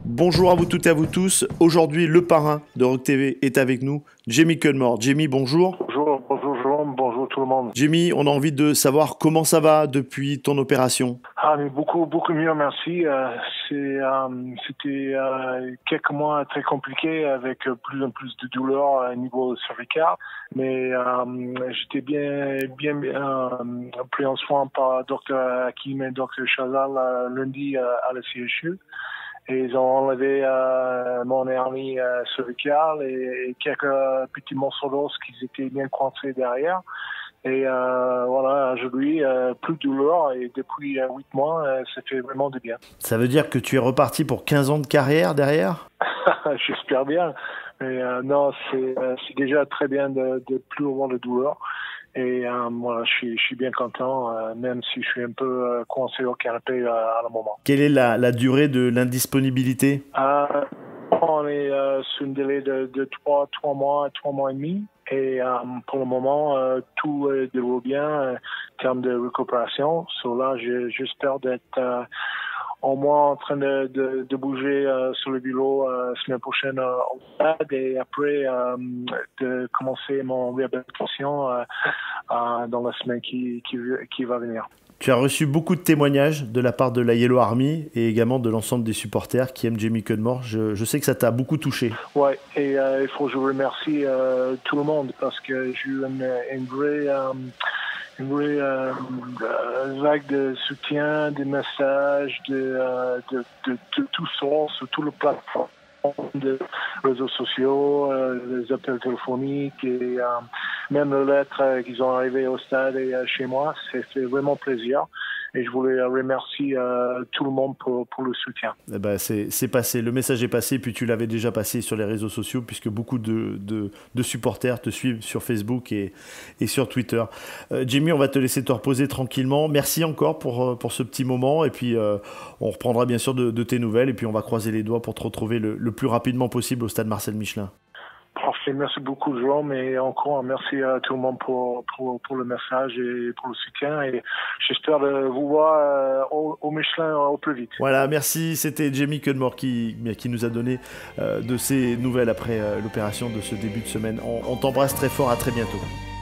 Bonjour à vous toutes et à vous tous. Aujourd'hui, le parrain de Rock TV est avec nous, Jamie Cudmore. Jamie, bonjour. Bonjour Jérôme, bonjour tout le monde. Jamie, on a envie de savoir comment ça va depuis ton opération. Mais beaucoup mieux, merci. C'était quelques mois très compliqués avec plus en plus de douleurs au niveau cervical, mais j'étais bien pris en soin par Dr Hakim et Dr Chazal lundi à la CHU. Et ils ont enlevé mon hernie cervicale et quelques petits morceaux d'os qui étaient bien coincés derrière. Et voilà, aujourd'hui, plus de douleur et depuis 8 mois, ça fait vraiment du bien. Ça veut dire que tu es reparti pour 15 ans de carrière derrière? J'espère bien. Mais non, c'est déjà très bien de plus avoir de douleur. Et voilà, je suis bien content, même si je suis un peu coincé au canapé à le moment. Quelle est la durée de l'indisponibilité? On est sur un délai de 3 mois et demi. Et pour le moment, tout déroule bien en termes de récupération. So là, j'espère d'être au moins en train de bouger sur le vélo semaine prochaine au stade et après de commencer mon réhabilitation dans la semaine qui va venir. Tu as reçu beaucoup de témoignages de la part de la Yellow Army et également de l'ensemble des supporters qui aiment Jamie Cudmore. Je sais que ça t'a beaucoup touché. Ouais, et il faut que je remercie tout le monde parce que j'ai eu une vraie vague de soutien, des messages de tous sortes sur tout le plateforme de réseaux sociaux, les appels téléphoniques et même les lettres qui sont arrivées au stade et chez moi. C'est fait vraiment plaisir. Et je voulais remercier tout le monde pour le soutien. Eh ben c'est passé, le message est passé, puis tu l'avais déjà passé sur les réseaux sociaux, puisque beaucoup de supporters te suivent sur Facebook et sur Twitter. Jamie, on va te laisser te reposer tranquillement. Merci encore pour ce petit moment, et puis on reprendra bien sûr de tes nouvelles, et puis on va croiser les doigts pour te retrouver le plus rapidement possible au stade Marcel Michelin. Parfait, merci beaucoup Jérôme et encore merci à tout le monde pour le message et pour le soutien et j'espère vous voir au Michelin au plus vite. Voilà, merci, c'était Jamie Cudmore qui nous a donné de ses nouvelles après l'opération de ce début de semaine. On t'embrasse très fort, à très bientôt.